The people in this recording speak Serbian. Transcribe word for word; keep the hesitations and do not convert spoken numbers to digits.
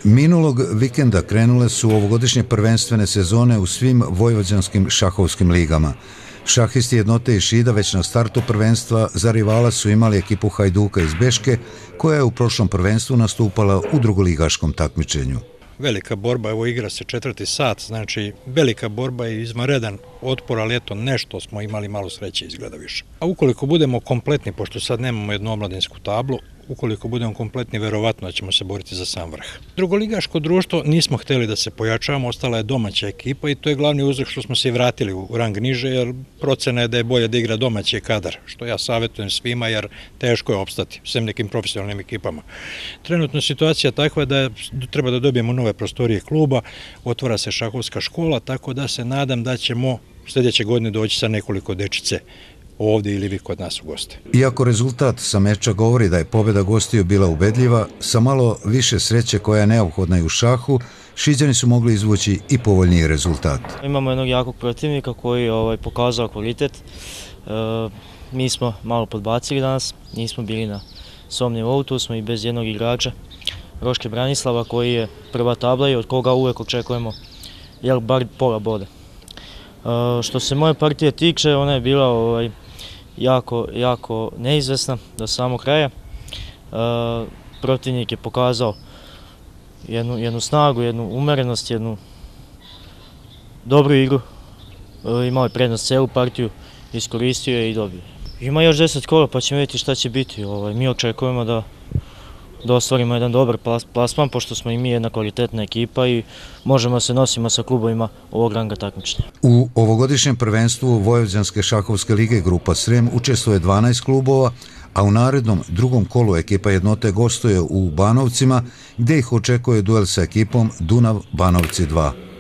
Minulog vikenda krenule su ovogodišnje prvenstvene sezone u svim vojvođanskim šahovskim ligama. Šahisti jednote iz Šida već na startu prvenstva za rivala su imali ekipu Hajduka iz Beške, koja je u prošlom prvenstvu nastupala u drugoligaškom takmičenju. Velika borba, evo igra se četvrti sat, znači velika borba i izvanredan otpor, ali eto nešto smo imali malo sreće izgleda više. A ukoliko budemo kompletni, pošto sad nemamo jednu omladinsku tablu, ukoliko budemo kompletni, verovatno da ćemo se boriti za sam vrh. Drugoligaško društvo nismo hteli da se pojačavamo, ostala je domaća ekipa i to je glavni uzrok što smo se i vratili u rang niže, jer procena je da je bolje da igra domaći kadar, što ja savjetujem svima, jer teško je opstati, sem nekim profesionalnim ekipama. Trenutno je situacija takva da treba da dobijemo nove prostorije kluba, otvara se šahovska škola, tako da se nadam da ćemo sljedeće godine doći sa nekoliko dečice ovdje ili vi kod nas u goste. Iako rezultat sa meča govori da je pobjeda gostiju bila ubedljiva, sa malo više sreće koja je neophodna i u šahu, Šiđani su mogli izvući i povoljniji rezultat. Imamo jednog jakog protivnika koji je ovaj, pokazao kvalitet. E, mi smo malo podbacili danas, nismo bili na svom nivou, tu smo i bez jednog igrača, Roške Branislava, koji je prva tabla i od koga uvek očekujemo jel, bar pola boda. E, što se moje partije tiče, ona je bila ovaj, jako, jako neizvesna do samog kraja. E, protivnik je pokazao jednu, jednu snagu, jednu umerenost, jednu dobru igru. E, imao je prednost celu partiju, iskoristio je i dobio. Ima još deset kola pa ćemo vidjeti šta će biti. Ovaj, mi očekujemo da da ostvarimo jedan dobar plasman, pošto smo i mi jedna kvalitetna ekipa i možemo se nosimo sa klubovima ovog ranga takmičenja. U ovogodišnjem prvenstvu Vojvođanske šahovske lige grupa Srem učestvuje dvanaest klubova, a u narednom drugom kolu ekipa jednote gostuje u Banovcima, gdje ih očekuje duel sa ekipom Dunav Banovci dva.